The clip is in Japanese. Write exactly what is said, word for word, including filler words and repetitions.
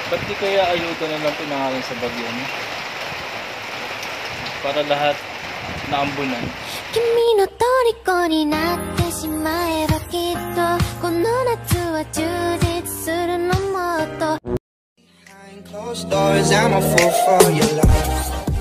Ba't di kaya ayuda na lang pinangalan sa bagyo niya? Para lahat naambunan. 君の虜になってしまえばきっとこの夏は充実するのもっと Behind closed doors, I'm a fool for your love.